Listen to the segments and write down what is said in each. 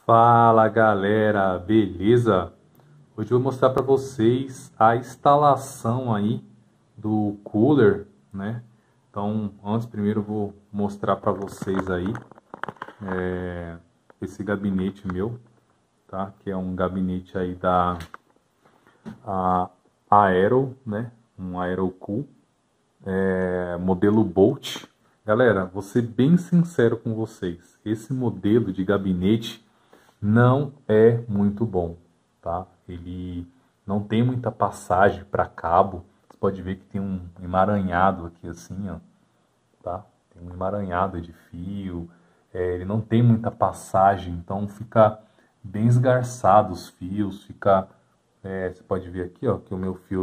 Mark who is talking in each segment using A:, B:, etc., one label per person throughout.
A: Fala galera, beleza? Hoje eu vou mostrar para vocês a instalação aí do cooler, né? Então, primeiro eu vou mostrar para vocês aí esse gabinete meu, tá? Que é um gabinete aí da Aero, né? Um Aerocool, modelo Bolt. Galera, vou ser bem sincero com vocês, esse modelo de gabinete não é muito bom, tá? Ele não tem muita passagem para cabo. Você pode ver que tem um emaranhado aqui assim, ó, tá? Tem um emaranhado de fio. Ele não tem muita passagem, então fica bem esgarçado os fios. Fica, você pode ver aqui, ó, que o meu fio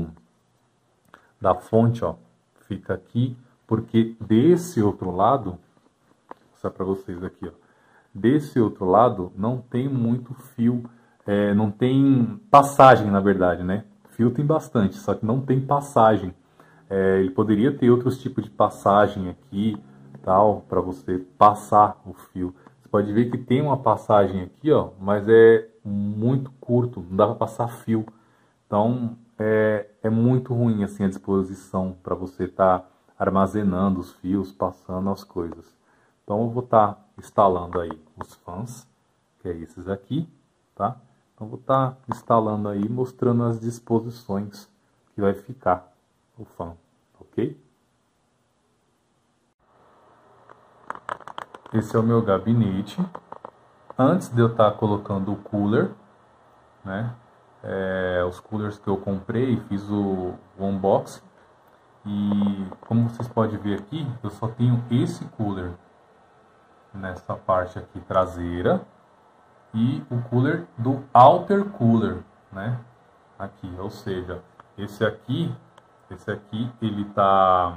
A: da fonte, ó, fica aqui, porque desse outro lado, vou mostrar para vocês aqui, ó. Desse outro lado não tem muito fio, não tem passagem, na verdade, né? Fio tem bastante, só que não tem passagem. Ele poderia ter outros tipos de passagem aqui, tal, para você passar o fio. Você pode ver que tem uma passagem aqui, ó, mas é muito curto, não dá para passar fio. Então é muito ruim assim a disposição para você estar armazenando os fios, passando as coisas. Então eu vou estar instalando aí os fãs, que é esses aqui, tá? Então vou estar instalando aí, mostrando as disposições que vai ficar o fã, ok? Esse é o meu gabinete. Antes de eu estar colocando o cooler, né? Os coolers que eu comprei, fiz o unboxing. E como vocês podem ver aqui, eu só tenho esse cooler nessa parte aqui traseira e o cooler do outer cooler, né? Aqui, ou seja, esse aqui ele tá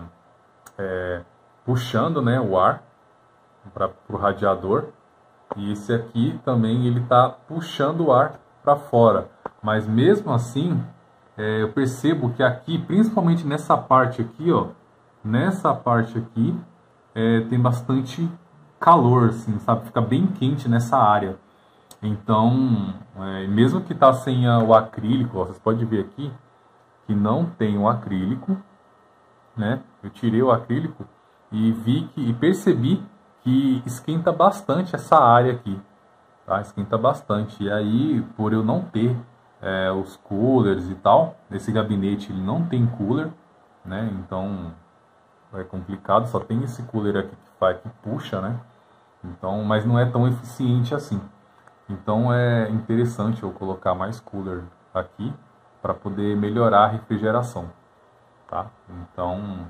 A: puxando, né, o ar para o radiador, e esse aqui também ele tá puxando o ar para fora. Mas mesmo assim, eu percebo que aqui, principalmente nessa parte aqui, ó, nessa parte aqui tem bastante calor, assim, sabe? Fica bem quente nessa área. Então, mesmo que tá sem o acrílico, ó, vocês podem ver aqui que não tem o acrílico, né? Eu tirei o acrílico e percebi que esquenta bastante essa área aqui, tá? Esquenta bastante. E aí, por eu não ter os coolers e tal, nesse gabinete ele não tem cooler, né? Então é complicado, só tem esse cooler aqui que puxa, né? Então, mas não é tão eficiente assim. Então é interessante eu colocar mais cooler aqui para poder melhorar a refrigeração, tá? Então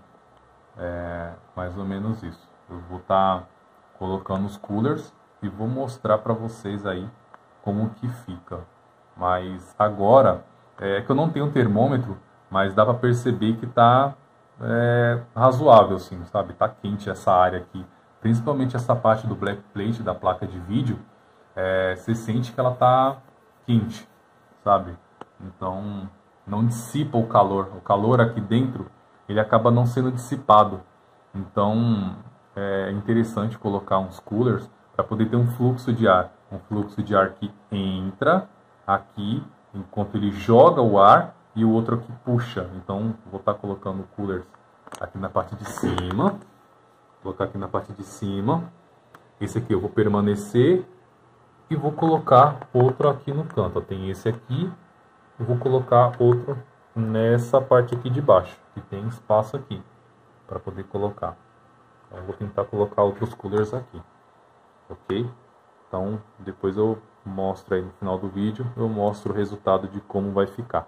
A: mais ou menos isso. Eu vou estar colocando os coolers e vou mostrar para vocês aí como que fica. Mas agora que eu não tenho termômetro, mas dá para perceber que tá razoável, assim, sabe? Tá quente essa área aqui. Principalmente essa parte do black plate da placa de vídeo, você sente que ela tá quente, sabe? Então não dissipa o calor. O calor aqui dentro, ele acaba não sendo dissipado. Então é interessante colocar uns coolers para poder ter um fluxo de ar. Um fluxo de ar que entra aqui, enquanto ele joga o ar, e o outro aqui puxa. Então vou estar colocando coolers aqui na parte de cima. Vou colocar aqui na parte de cima. Esse aqui eu vou permanecer e vou colocar outro aqui no canto. Tem esse aqui, eu vou colocar outro nessa parte aqui de baixo, que tem espaço aqui para poder colocar. Então, eu vou tentar colocar outros coolers aqui, ok? Então depois eu mostro aí no final do vídeo, eu mostro o resultado de como vai ficar.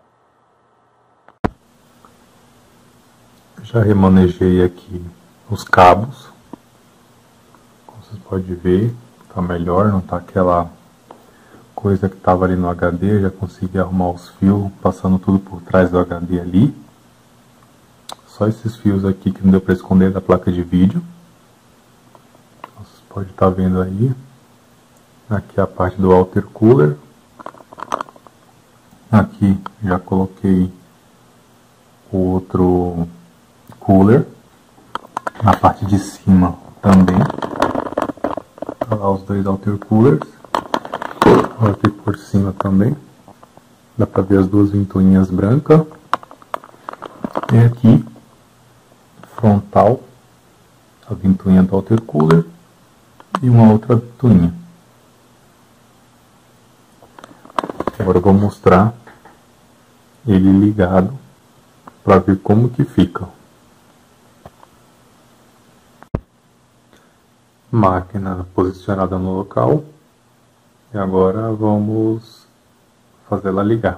A: Já remanejei aqui os cabos, como vocês podem ver, tá melhor, não tá aquela coisa que tava ali no HD. Já consegui arrumar os fios, passando tudo por trás do HD ali. Só esses fios aqui que não deu para esconder da placa de vídeo. Vocês podem estar vendo aí. Aqui a parte do outer cooler. Aqui já coloquei o outro cooler. Na parte de cima também. Olha lá os dois outer coolers. Aqui por cima também dá para ver as duas ventoinhas brancas. E aqui frontal a ventoinha do Watercooler e uma outra ventoinha. Agora eu vou mostrar ele ligado para ver como que fica. Máquina posicionada no local. E agora vamos fazer ela ligar.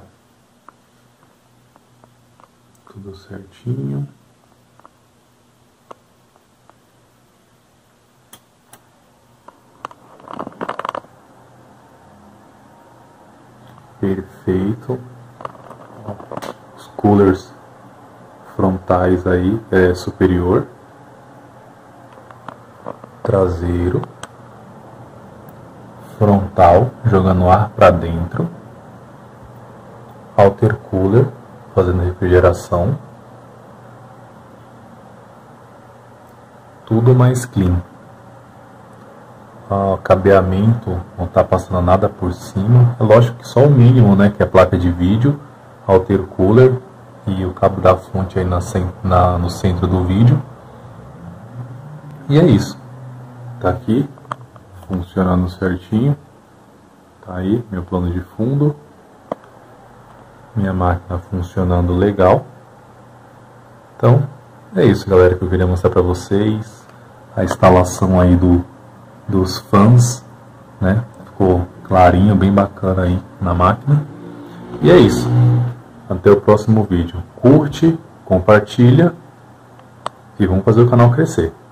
A: Tudo certinho. Perfeito. Os coolers frontais aí é superior, traseiro, frontal jogando ar para dentro, Watercooler fazendo refrigeração, tudo mais clean. O cabeamento não está passando nada por cima, é lógico que só o mínimo, né, que é a placa de vídeo, Watercooler e o cabo da fonte aí no centro do vídeo. E é isso, tá aqui funcionando certinho, tá aí meu plano de fundo, minha máquina funcionando legal. Então é isso, galera, que eu queria mostrar para vocês, a instalação aí dos fãs, né? Ficou clarinho, bem bacana aí na máquina. E é isso. Até o próximo vídeo. Curte, compartilha e vamos fazer o canal crescer.